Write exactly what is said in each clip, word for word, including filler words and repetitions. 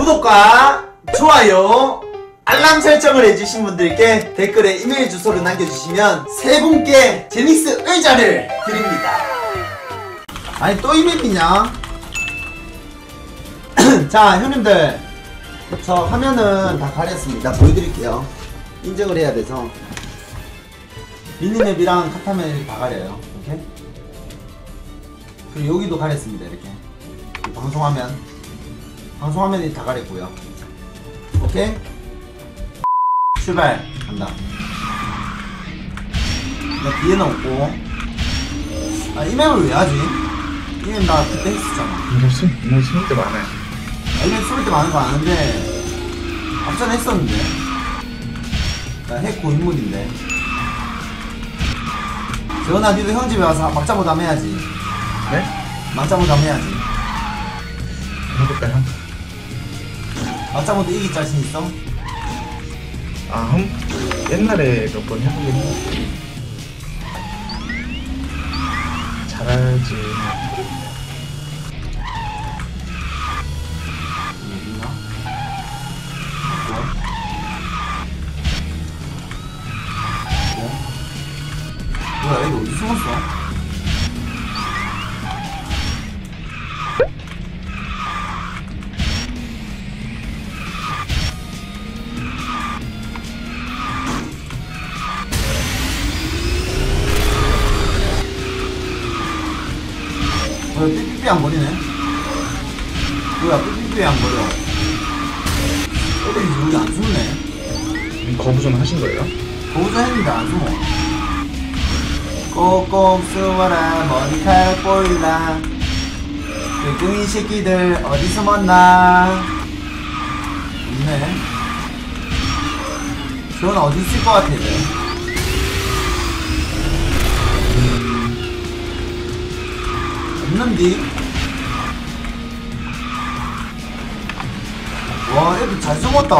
구독과 좋아요 알람 설정을 해주신 분들께 댓글에 이메일 주소를 남겨주시면 세 분께 제닉스 의자를 드립니다. 아니 또 이맵이냐? 자 형님들 저 화면은 다 가렸습니다. 보여드릴게요. 인증을 해야 돼서 미니맵이랑 카타맵이 다 가려요. 이렇게 그리고 여기도 가렸습니다. 이렇게 방송화면 방송화면이 다 가렸고요. 오케이? 출발 간다. 나 뒤에는 없고. 아 이 맵을 왜 하지? 이 맵 나 그때 했었잖아. 이거 숨, 이거 숨을 때 많아요. 아, 이 맵 숨을 때 많은 거 아는데 앞전에 했었는데 나 핵 고인물인데. 재원아 니도 형 집에 와서 막자보담 해야지. 네? 막자보담 해야지. 해볼까요? 막자보도 이길 자신 있어? 아, 한, 옛날에 몇 번 해보긴 했는데 잘하지. 어딨나? 뭐야 얘도 어디 숨었어? 뭐야 삐삐삐 안 거리네? 뭐야 삐삐삐 안 거려? 애들이 여기 안 숨네? 거부전 하신 거예요? 거기서 했는데 안 숨어. 꼭꼭 숨어라 머리카락 보일라 끄끈이 새끼들 어디 숨었나? 없네. 저건 어디 있을 것 같아 얘들. 없는디? 와 애들 잘 숨었다.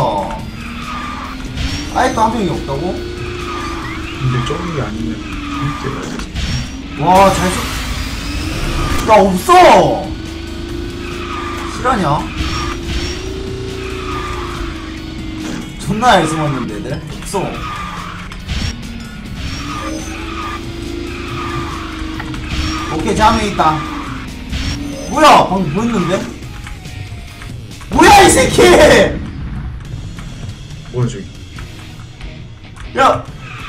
아직도 한 명이 없다고? 근데 저기 아니면 재밌게 가야겠지. 와 잘 숨... 야 없어! 실화냐? 존나 잘 숨었는데 애들? 없어. 오케이 잠에 있다. 뭐야 방금 보였는데? 뭐야 이 새끼! 뭐야 저기? 야!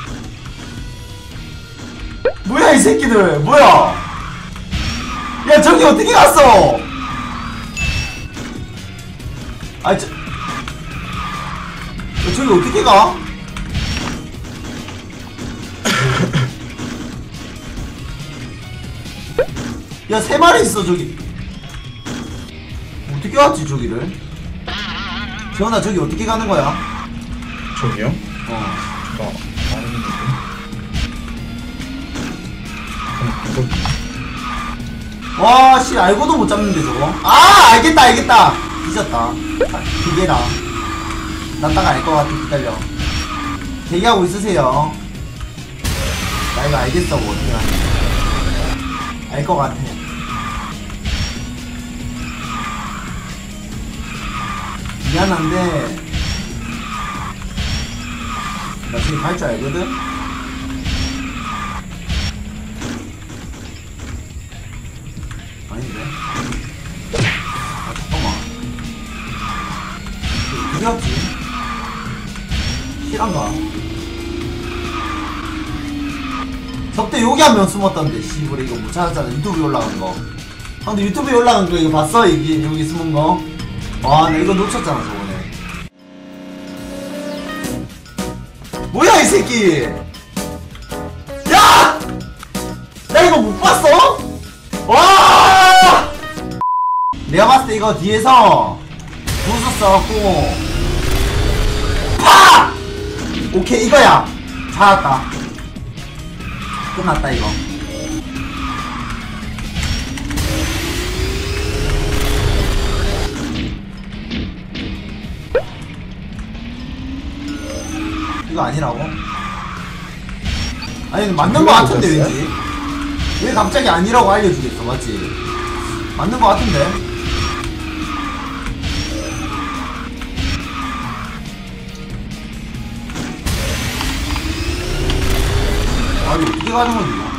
뭐야 이 새끼들 뭐야? 야 저기 어떻게 갔어? 아이 저... 야, 저기 어떻게 가? 야 세 마리 있어 저기. 어떻게 왔지 저기를? 재원아 저기 어떻게 가는 거야? 저기요? 어. 저 모르겠는데. 그럼 이거 와, 씨, 알고도 못 잡는데, 저거? 아! 알겠다, 알겠다! 뒤졌다. 아, 기계라. 난 딱 알 것 같아, 기다려. 대기하고 있으세요. 나 이거 알겠어, 뭐, 어떻게 하는지. 알 것 같아. 미안한데, 나 저기 갈 줄 알거든? 아닌데? 아 잠깐만 어디 갔지? 실한가? 저때 여기 한 명 숨었던데 씨부레 이거 못 찾았잖아. 유튜브에 올라간 거. 아 근데 유튜브에 올라간 거 이거 봤어? 여기 여기 숨은 거? 와 나 이거 놓쳤잖아 저번에. 뭐야 이 새끼! 야! 나 이거 못 봤어? 와! 내가 봤을 때 이거 뒤에서 부서 써갖고 파! 오케이 이거야. 찾았다. 끝났다 이거. 이거 아니라고? 아니 맞는 거 같은데 왠지. 왜 갑자기 아니라고 알려주겠어? 맞지? 맞는 거 같은데? 가는 거지 뭐.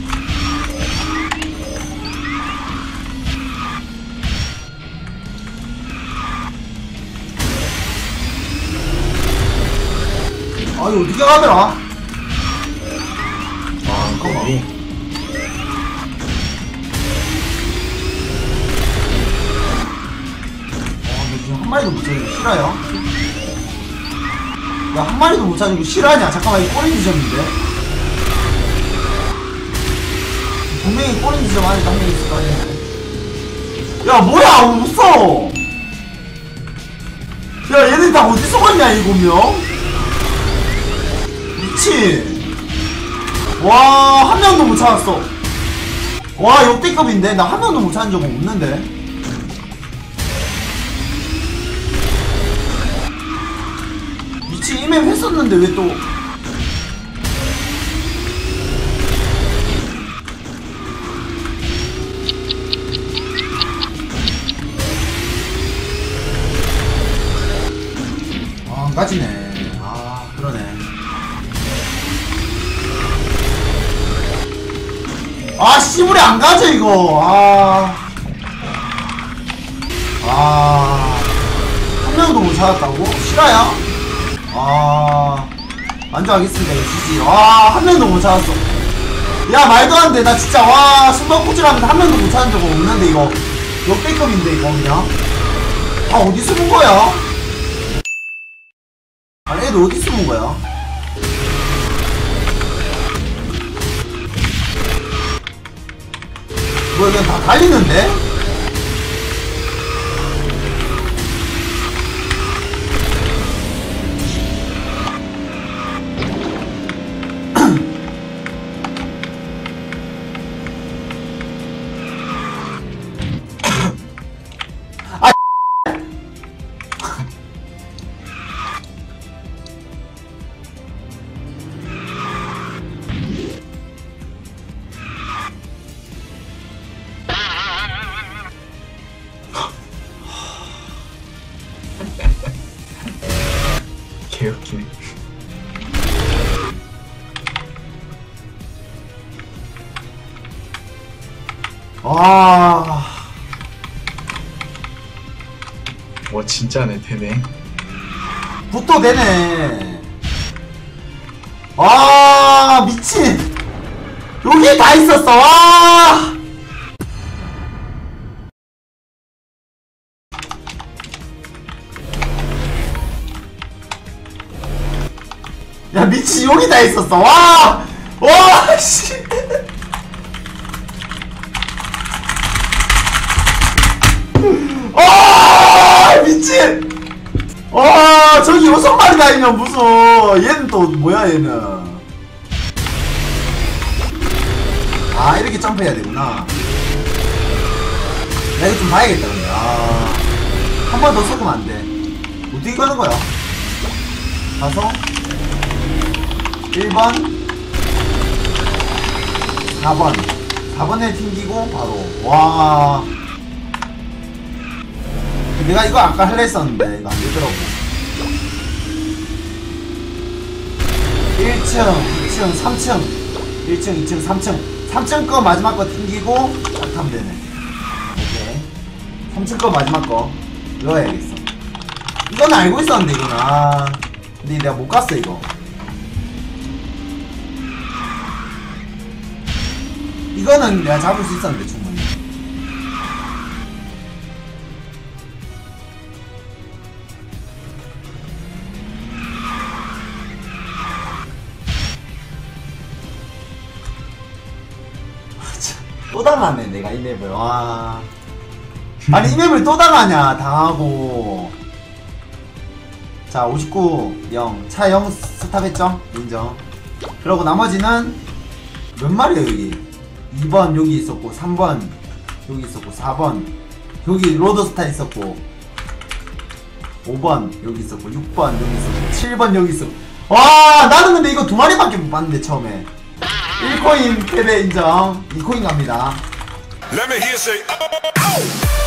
아 이거 어떻게 가더라? 아 잠깐만. 거기. 아 근데 지금 한 마리도 못 찾는 거 실화야? 야 한 마리도 못 찾는 거 실화냐? 잠깐만 이거 꼬리 지점인데? 분명히 꼬리 지점 안에 한 명 있을 거 아니야? 야 뭐야 못 써! 야 얘네 다 어디서 갔냐 일곱 명? 미친! 와 한 명도 못 찾았어. 와 역대급인데? 나 한 명도 못 찾은 적은 없는데? 미친 이맵 했었는데 왜 또 아, 안 가지네. 아, 그러네. 아, 씨부리 안 가져, 이거. 아. 아. 한 명도 못 찾았다고? 실화야? 아. 만족하겠습니다, 이거 지지. 와, 한 명도 못 찾았어. 야, 말도 안 돼. 나 진짜, 와, 숨바꼭질하면서 한 명도 못 찾은 적 없는데, 이거. 역대급인데, 이거, 그냥. 아, 어디 숨은 거야? 아니 애들 어디 숨은 거야? 뭐야 그냥 다 달리는데? 아 개웃기네. 와. 와 진짜네 되네. 붓도 되네. 와 미친. 여기 다 있었어. 와. 야 미친 여기 다 있었어. 와. 와 씨. 와 미친. 와 저기 여섯 마리 다 있냐 무슨. 얘는 또 뭐야 얘는. 아 이렇게 점프해야 되구나. 나 이거 좀 봐야겠다 근데. 아 한 번 더 쏘면 안돼. 어떻게 가는 거야? 가서 일 번 사 번 사 번에 튕기고 바로. 와 내가 이거 아까 할래 했었는데 이거 안되더라고. 일 층 이 층 삼 층 일 층 이 층 삼 층 삼 층 거 마지막 거 튕기고 딱 하면 되네. 오케이 삼 층 거 마지막 거 이거 해야겠어. 이건 알고 있었는데 이거는. 아 근데 내가 못 갔어 이거. 이거는 내가 잡을 수 있었는데 충분히. 또 당하네 내가 이 맵을. 와 아니 이 맵을 또 당하냐 당하고. 자 오십구 영 차 영 스탑했죠? 인정. 그러고 나머지는 몇 마리야 여기. 이 번 여기 있었고 삼 번 여기 있었고 사 번 여기 로드스타 있었고 오 번 여기 있었고 육 번 여기 있었고 칠 번 여기 있었고. 와 나는 근데 이거 두 마리밖에 못 봤는데 처음에. 일 코인 패배 인정. 이 코인 갑니다. Let me hear say, oh, oh.